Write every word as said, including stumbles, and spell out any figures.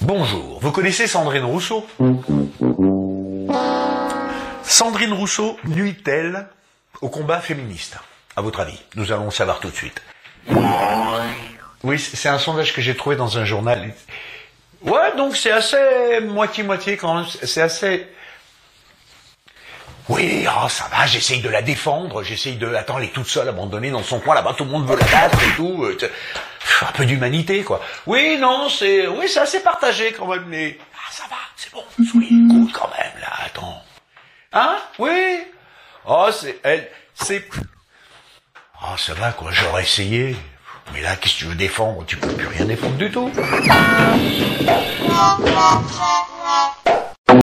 Bonjour, vous connaissez Sandrine Rousseau? Sandrine Rousseau nuit-elle au combat féministe? À votre avis? Nous allons le savoir tout de suite. Oui, c'est un sondage que j'ai trouvé dans un journal. Ouais, donc c'est assez moitié-moitié quand même, c'est assez... Oui, oh, ça va, j'essaye de la défendre, j'essaye de... Attends, elle est toute seule, abandonnée dans son coin, là-bas, tout le monde veut la battre et tout. Euh, un peu d'humanité, quoi. Oui, non, c'est... Oui, c'est assez partagé quand même, mais... Ah, ça va, c'est bon, soyez cool quand même, là, attends. Hein? Oui. Oh, c'est... Elle... C'est... Oh, ça va, quoi, j'aurais essayé. Mais là, qu'est-ce que tu veux défendre? Tu peux plus rien défendre du tout.